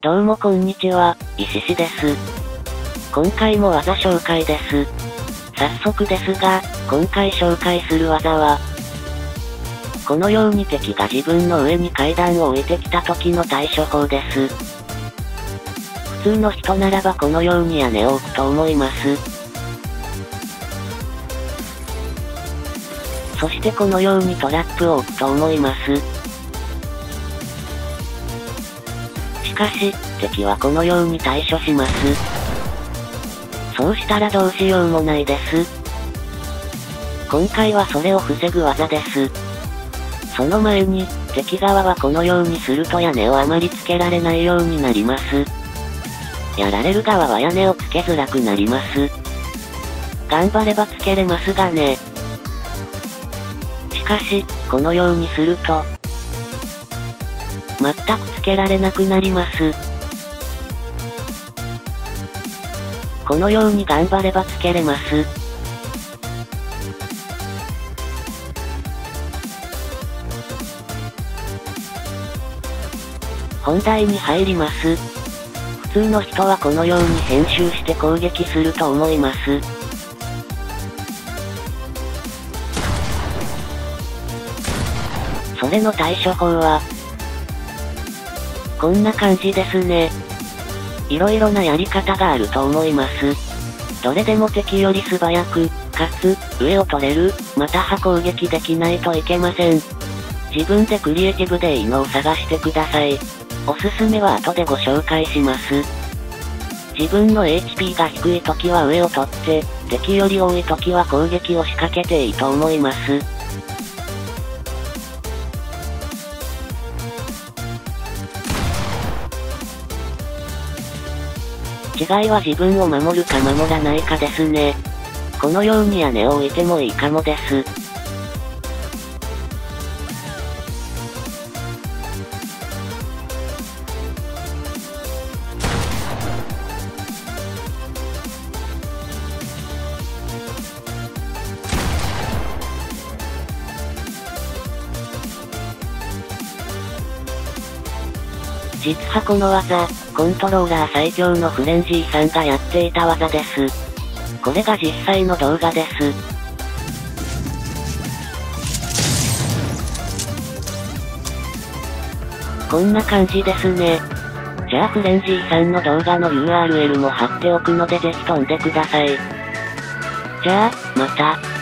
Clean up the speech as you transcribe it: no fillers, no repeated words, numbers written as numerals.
どうもこんにちは、石師です。今回も技紹介です。早速ですが、今回紹介する技は、このように敵が自分の上に階段を置いてきた時の対処法です。普通の人ならばこのように屋根を置くと思います。そしてこのようにトラップを置くと思います。しかし、敵はこのように対処します。そうしたらどうしようもないです。今回はそれを防ぐ技です。その前に、敵側はこのようにすると屋根をあまりつけられないようになります。やられる側は屋根をつけづらくなります。頑張ればつけれますがね。しかし、このようにすると、全くつけられなくなります。このように頑張ればつけれます。本題に入ります。普通の人はこのように編集して攻撃すると思います。それの対処法は、こんな感じですね。いろいろなやり方があると思います。どれでも敵より素早く、かつ、上を取れる、または攻撃できないといけません。自分でクリエイティブでいいのを探してください。おすすめは後でご紹介します。自分の HP が低い時は上を取って、敵より多い時は攻撃を仕掛けていいと思います。違いは自分を守るか守らないかですね。このように屋根を置いてもいいかもです。実はこの技、コントローラー最強のフレンジーさんがやっていた技です。これが実際の動画です。こんな感じですね。じゃあフレンジーさんの動画の URL も貼っておくのでぜひ飛んでください。じゃあ、また。